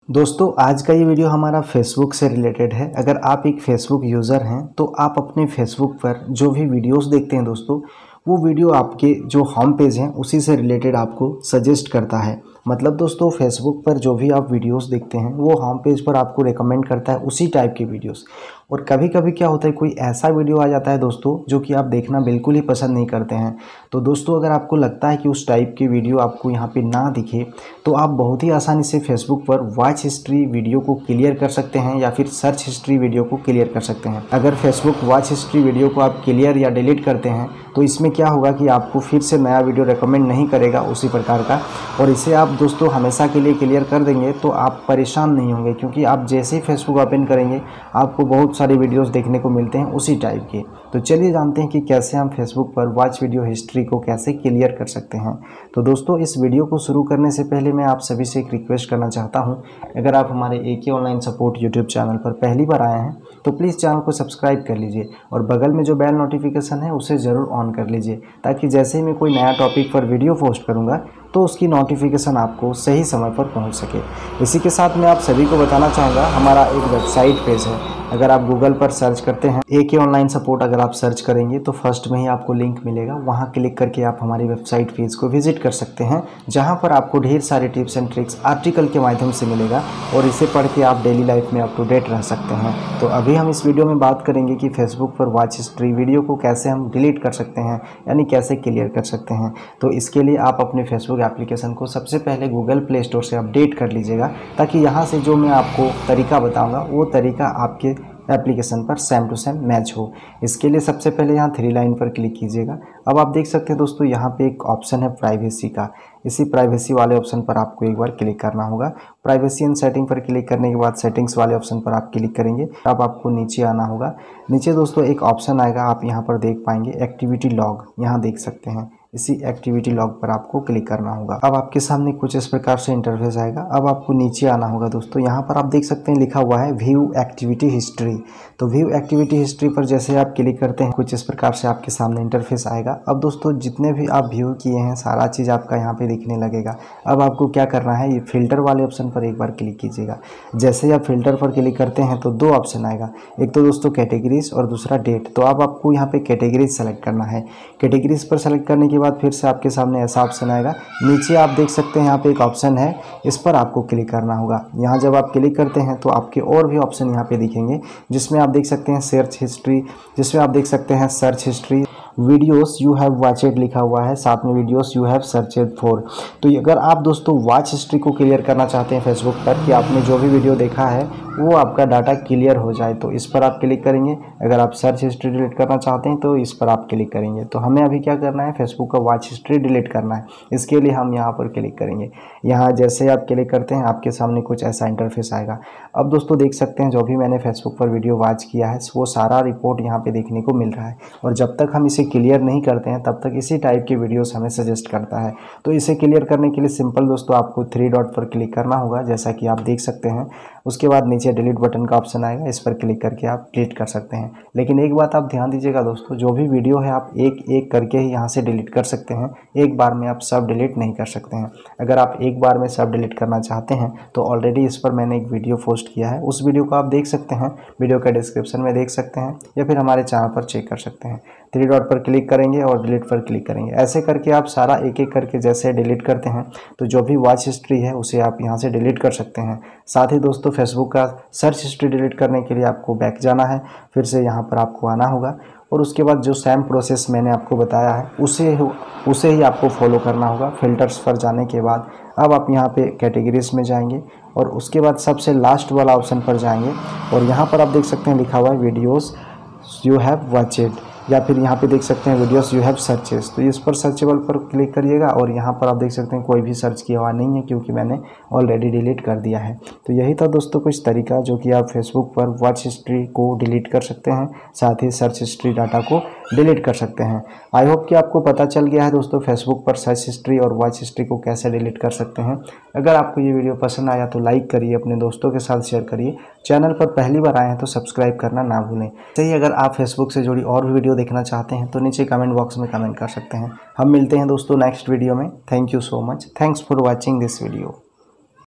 दोस्तों आज का ये वीडियो हमारा फेसबुक से रिलेटेड है। अगर आप एक फेसबुक यूज़र हैं तो आप अपने फेसबुक पर जो भी वीडियोस देखते हैं दोस्तों, वो वीडियो आपके जो होम पेज हैं उसी से रिलेटेड आपको सजेस्ट करता है। मतलब दोस्तों फेसबुक पर जो भी आप वीडियोस देखते हैं वो होम पेज पर आपको रेकमेंड करता है उसी टाइप के वीडियोस। और कभी कभी क्या होता है, कोई ऐसा वीडियो आ जाता है दोस्तों जो कि आप देखना बिल्कुल ही पसंद नहीं करते हैं। तो दोस्तों अगर आपको लगता है कि उस टाइप की वीडियो आपको यहाँ पे ना दिखे तो आप बहुत ही आसानी से फेसबुक पर वॉच हिस्ट्री वीडियो को क्लियर कर सकते हैं या फिर सर्च हिस्ट्री वीडियो को क्लियर कर सकते हैं। अगर फेसबुक वॉच हिस्ट्री वीडियो को आप क्लियर या डिलीट करते हैं तो इसमें क्या होगा कि आपको फिर से नया वीडियो रेकमेंड नहीं करेगा उसी प्रकार का। और इसे आप दोस्तों हमेशा के लिए क्लियर कर देंगे तो आप परेशान नहीं होंगे, क्योंकि आप जैसे ही फेसबुक ओपन करेंगे आपको बहुत सारे वीडियोस देखने को मिलते हैं उसी टाइप के। तो चलिए जानते हैं कि कैसे हम फेसबुक पर वॉच वीडियो हिस्ट्री को कैसे क्लियर कर सकते हैं। तो दोस्तों इस वीडियो को शुरू करने से पहले मैं आप सभी से एक रिक्वेस्ट करना चाहता हूं, अगर आप हमारे AK online support YouTube channel पर पहली बार आए हैं तो प्लीज़ चैनल को सब्सक्राइब कर लीजिए और बगल में जो बेल नोटिफिकेशन है उसे ज़रूर ऑन कर लीजिए, ताकि जैसे ही मैं कोई नया टॉपिक पर वीडियो पोस्ट करूँगा तो उसकी नोटिफिकेशन आपको सही समय पर पहुंच सके। इसी के साथ मैं आप सभी को बताना चाहूँगा, हमारा एक वेबसाइट पेज है। अगर आप गूगल पर सर्च करते हैं AK ऑनलाइन सपोर्ट, अगर आप सर्च करेंगे तो फर्स्ट में ही आपको लिंक मिलेगा, वहां क्लिक करके आप हमारी वेबसाइट पेज को विजिट कर सकते हैं, जहां पर आपको ढेर सारे टिप्स एंड ट्रिक्स आर्टिकल के माध्यम से मिलेगा और इसे पढ़ के आप डेली लाइफ में अप टू डेट रह सकते हैं। तो अभी हम इस वीडियो में बात करेंगे कि फेसबुक पर वॉच हिस्ट्री वीडियो को कैसे हम डिलीट कर सकते हैं, यानी कैसे क्लियर कर सकते हैं। तो इसके लिए आप अपने फेसबुक एप्लीकेशन को सबसे पहले गूगल प्ले स्टोर से अपडेट कर लीजिएगा, ताकि यहाँ से जो मैं आपको तरीका बताऊँगा वो तरीका आपके एप्लीकेशन पर सेम टू सेम मैच हो। इसके लिए सबसे पहले यहाँ 3 लाइन पर क्लिक कीजिएगा। अब आप देख सकते हैं दोस्तों यहाँ पे एक ऑप्शन है प्राइवेसी का। इसी प्राइवेसी वाले ऑप्शन पर आपको एक बार क्लिक करना होगा। प्राइवेसी एंड सेटिंग पर क्लिक करने के बाद सेटिंग्स वाले ऑप्शन पर आप क्लिक करेंगे। अब आपको नीचे आना होगा। नीचे दोस्तों एक ऑप्शन आएगा, आप यहाँ पर देख पाएंगे एक्टिविटी लॉग, यहाँ देख सकते हैं। इसी एक्टिविटी लॉग पर आपको क्लिक करना होगा। अब आपके सामने कुछ इस प्रकार से इंटरफेस आएगा। अब आपको नीचे आना होगा दोस्तों, यहाँ पर आप देख सकते हैं लिखा हुआ है व्यू एक्टिविटी हिस्ट्री। तो व्यू एक्टिविटी हिस्ट्री पर जैसे आप क्लिक करते हैं कुछ इस प्रकार से आपके सामने इंटरफेस आएगा। अब दोस्तों जितने भी आप व्यू किए हैं सारा चीज़ आपका यहाँ पे दिखने लगेगा। अब आपको क्या करना है, ये फिल्टर वाले ऑप्शन पर एक बार क्लिक कीजिएगा। जैसे ही आप फिल्टर पर क्लिक करते हैं तो 2 ऑप्शन आएगा, एक तो दोस्तों कैटेगरीज और दूसरा डेट। तो अब आपको यहाँ पे कैटेगरीज सेलेक्ट करना है। कैटेगरीज पर सेलेक्ट करने के बाद फिर से आपके सामने ऐसा ऑप्शन आएगा। नीचे आप देख सकते हैं यहाँ पे एक ऑप्शन है, इस पर आपको क्लिक करना होगा। यहाँ जब आप क्लिक करते हैं तो आपके और भी ऑप्शन यहाँ पे दिखेंगे, जिसमें आप देख सकते हैं सर्च हिस्ट्री, जिसमें आप देख सकते हैं search history, videos you have watched लिखा हुआ है, साथ में videos you have searched for. तो अगर आप दोस्तों वॉच हिस्ट्री को क्लियर करना चाहते हैं फेसबुक पर कि आपने जो भी वीडियो देखा है वो आपका डाटा क्लियर हो जाए, तो इस पर आप क्लिक करेंगे। अगर आप सर्च हिस्ट्री डिलीट करना चाहते हैं तो इस पर आप क्लिक करेंगे। तो हमें अभी क्या करना है, फेसबुक का वॉच हिस्ट्री डिलीट करना है। इसके लिए हम यहाँ पर क्लिक करेंगे। यहाँ जैसे आप क्लिक करते हैं आपके सामने कुछ ऐसा इंटरफेस आएगा। अब दोस्तों देख सकते हैं जो भी मैंने फेसबुक पर वीडियो वॉच किया है वो सारा रिपोर्ट यहाँ पे देखने को मिल रहा है। और जब तक हम इसे क्लियर नहीं करते हैं तब तक इसी टाइप के वीडियोस हमें सजेस्ट करता है। तो इसे क्लियर करने के लिए सिंपल दोस्तों आपको 3 डॉट पर क्लिक करना होगा, जैसा कि आप देख सकते हैं। उसके बाद नीचे डिलीट बटन का ऑप्शन आएगा, इस पर क्लिक करके आप डिलीट कर सकते हैं। लेकिन एक बात आप ध्यान दीजिएगा दोस्तों, जो भी वीडियो है आप एक एक करके ही यहाँ से डिलीट कर सकते हैं, एक बार में आप सब डिलीट नहीं कर सकते हैं। अगर आप एक बार में सब डिलीट करना चाहते हैं तो ऑलरेडी इस पर मैंने एक वीडियो पोस्ट किया है, उस वीडियो को आप देख सकते हैं, वीडियो का डिस्क्रिप्शन में देख सकते हैं या फिर हमारे चैनल पर चेक कर सकते हैं। 3 डॉट पर क्लिक करेंगे और डिलीट पर क्लिक करेंगे। ऐसे करके आप सारा एक एक करके जैसे डिलीट करते हैं तो जो भी वॉच हिस्ट्री है उसे आप यहाँ से डिलीट कर सकते हैं। साथ ही दोस्तों फेसबुक का सर्च हिस्ट्री डिलीट करने के लिए आपको बैक जाना है, फिर से यहाँ पर आपको आना होगा और उसके बाद जो सेम प्रोसेस मैंने आपको बताया है उसे ही आपको फॉलो करना होगा। फिल्टर्स पर जाने के बाद अब आप यहाँ पे कैटेगरीज में जाएंगे और उसके बाद सबसे लास्ट वाला ऑप्शन पर जाएंगे और यहाँ पर आप देख सकते हैं लिखा हुआ है वीडियोस यू हैव वॉचेड, या फिर यहाँ पे देख सकते हैं वीडियोस यू हैव सर्चेस। तो इस पर सर्चेबल पर क्लिक करिएगा और यहाँ पर आप देख सकते हैं कोई भी सर्च किया हुआ नहीं है, क्योंकि मैंने ऑलरेडी डिलीट कर दिया है। तो यही था दोस्तों कुछ तरीका जो कि आप फेसबुक पर वॉच हिस्ट्री को डिलीट कर सकते हैं, साथ ही सर्च हिस्ट्री डाटा को डिलीट कर सकते हैं। आई होप कि आपको पता चल गया है दोस्तों फेसबुक पर सर्च हिस्ट्री और वॉच हिस्ट्री को कैसे डिलीट कर सकते हैं। अगर आपको ये वीडियो पसंद आया तो लाइक करिए, अपने दोस्तों के साथ शेयर करिए। चैनल पर पहली बार आए हैं तो सब्सक्राइब करना ना भूलें। सही, अगर आप फेसबुक से जुड़ी और भी वीडियो देखना चाहते हैं तो नीचे कमेंट बॉक्स में कमेंट कर सकते हैं। हम मिलते हैं दोस्तों नेक्स्ट वीडियो में। Thank you so much. Thanks for watching this video.